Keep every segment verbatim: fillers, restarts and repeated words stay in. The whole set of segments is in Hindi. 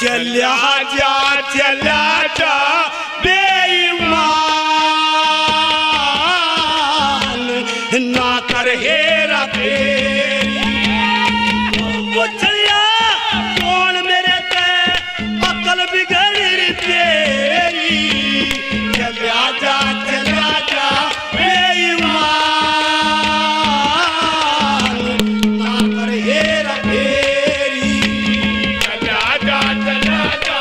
चला जा चला जा बेईमान ना कर हेरा फेरी। चलिया कौन मेरे ते अकल बिगड़ी तेरी। चला जा चला जा बेईमान ना कर हेरा फेरी। चला जा चला जा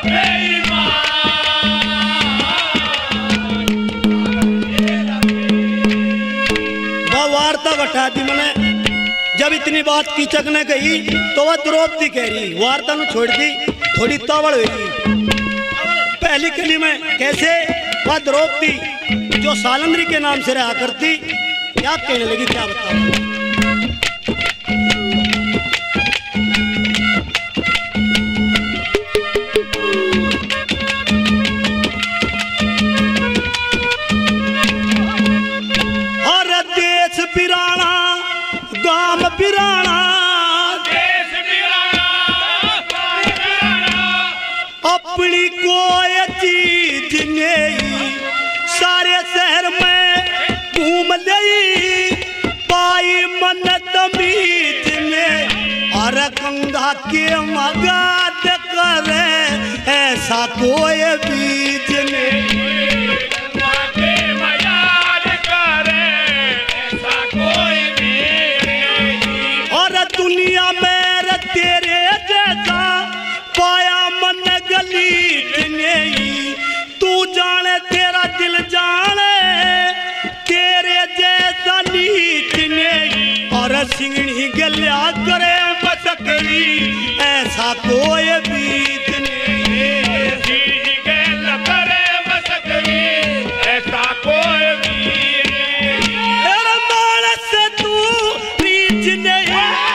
बेईमान। वार्ता बता दी मैंने। जब इतनी बात कीचक ने कही तो वह द्रौपदी कह रही वार्ता ने छोड़ दी थोड़ी तावड़ हुई। पहली कली में कैसे वह द्रौपदी जो सालंद्री के नाम से रहा करती क्या कहने लगी क्या बताओ। हर देश पिराना गाम पिराना देश पिराना गाम पिराना अपनी कोई चीज नहीं सारे शहर में घूम लई पाई मन्नत मीत ने। और गंगा के मगाद करे ऐसा कोई बीज नहीं। दुनिया में तेरे जैसा पाया मन गलीच नहीं। तू जाने तेरा दिल जाने तेरे जैसा नीच नहीं। और सिंगड़ी गलिया करे बसकरी ऐसा कोई बीत नहीं। गल करे बसकरी ऐसा कोई बीत नहीं। मानस तू रीच नहीं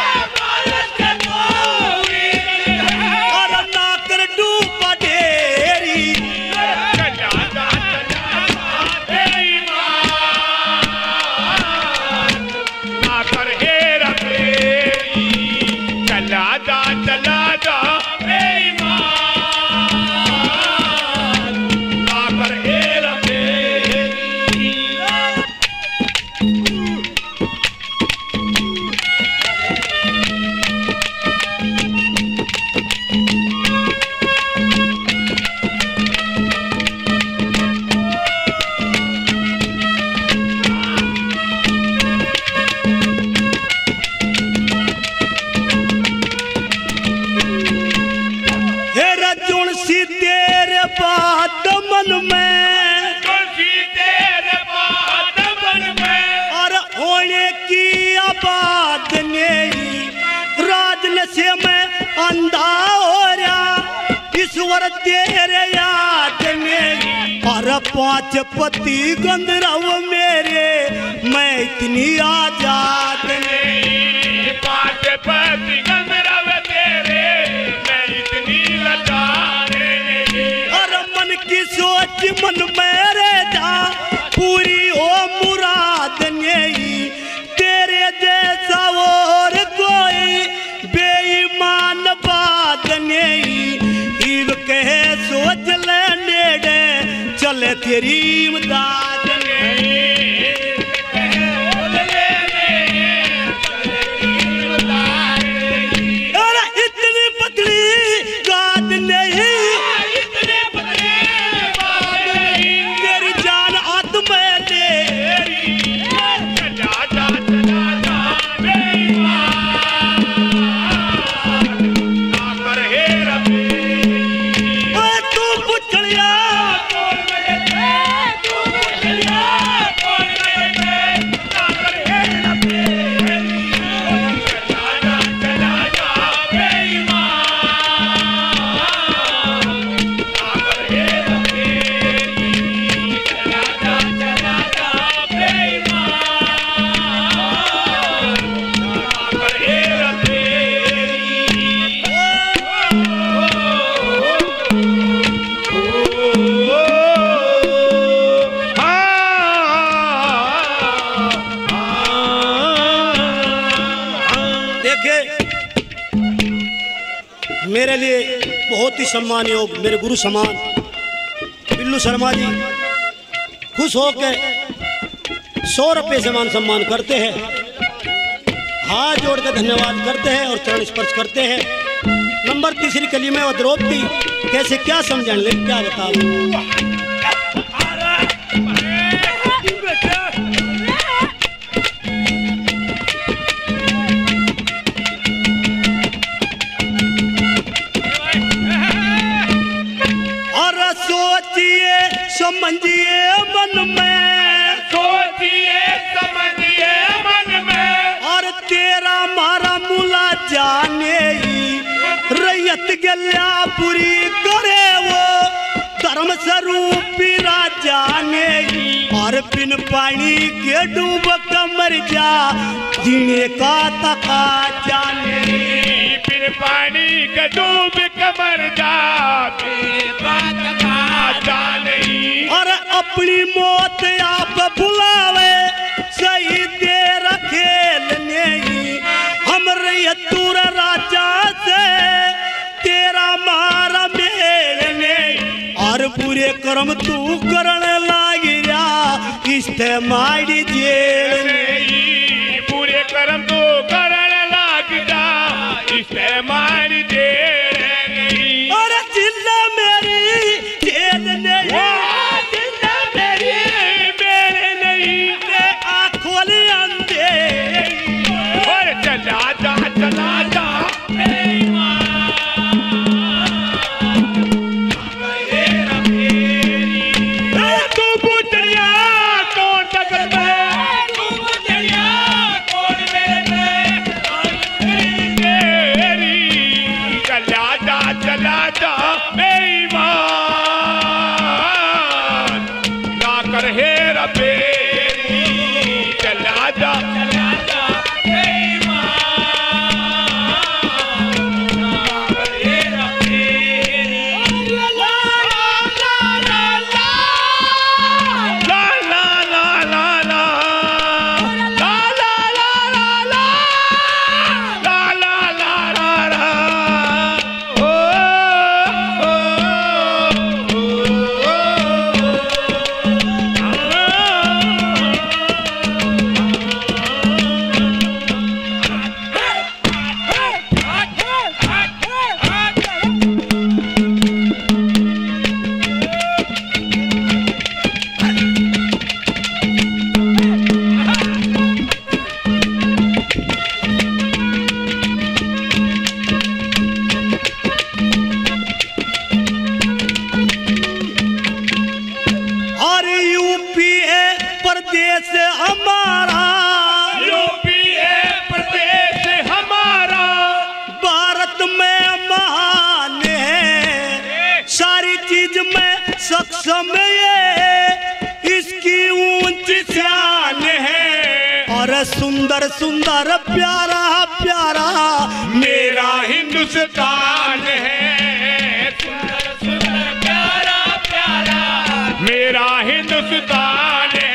अंधा हो रहा ईश्वर तेरे याद में। और पांच पति गंधर्व मेरे मैं इतनी आजाद नहीं। पांच पति गंधर्व तेरे मैं इतनी लाचार नहीं। और मन की सोच मन मेरे जा पूरी हो मुराद नहीं। तेरे जैसा और कोई बेईमान बात नहीं। इब कहे सोच ले नेड़े चले तेरी इमदाद नहीं। अरे इतनी पतली गाद नहीं तेरी जान आत्मा तेरी। मेरे लिए बहुत ही सम्मान योग मेरे गुरु समान बिल्लू शर्मा जी खुश होकर सौ रुपये से मान सम्मान करते हैं, हाथ जोड़ कर धन्यवाद करते हैं और चरण स्पर्श करते हैं। नंबर तीसरी कली में और द्रौपदी कैसे क्या समझने लगे क्या बताओ। समझिए मन में, सोचिए समझिए मन में, और तेरा मारा मुला जाने रैयत गल्या पूरी करे वो धर्म स्वरूप राजा ने, और बिन पानी के डूब कमर जा जीने का तका जाने, बिन पानी के डूब कमर जा जीने का तका जाने, और अपनी मौत आप बुलावे सही दे रखेल नहीं, हम रैयतुर राजा से तेरा मारा मेल नहीं, और बुरे कर्म तू करण लाग जा इस्तेमारी जेल नहीं, बुरे कर्म तू करण लाग जा इस्तेमारी जेल नहीं, और जिल्ला मेरी जेल नहीं, चला जा चला जा तू पुतलिया कौन टकर में, तू पुतलिया कौन मेरे में, चला जा चला जा बेईमान ना कर हेरा फेरी, चला जा चला जा हमारा, यूपी है प्रदेश हमारा, भारत में महान है सारी चीज में सक्षम ये इसकी ऊंच शान है, और सुंदर सुंदर प्यारा प्यारा मेरा हिंदुस्तान है, सुंदर सुंदर प्यारा प्यारा मेरा हिंदुस्तान है,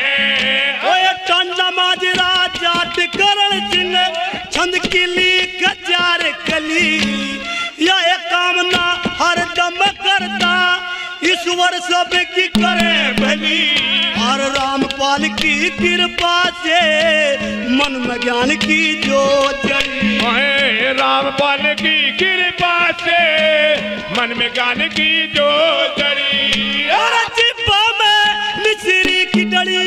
करण चिन्ह छंद किली गजार कली, यह कामना हर दम करता ईश्वर सब की करे भली, और रामपाल की कृपा से मन में ज्ञान की जोत जली, रामपाल की कृपा से मन में ज्ञान की जोत जली, और चिप्पा में मिश्री की डली,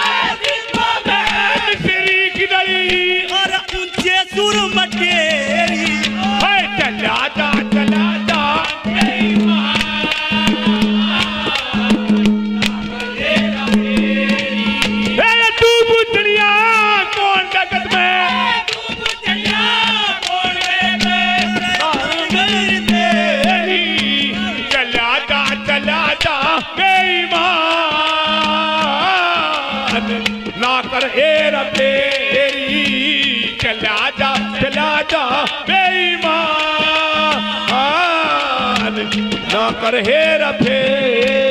और ऊंचे सुर मटेरी, चला जा चला जा तू पुतलिया कौन जगत में, तू पुतलिया कौन मेरी तेरी, चला जा चला जा बेईमान ना कर हेरा फेरी, चला जा चला जा बेईमान ना कर हेरा फेरी।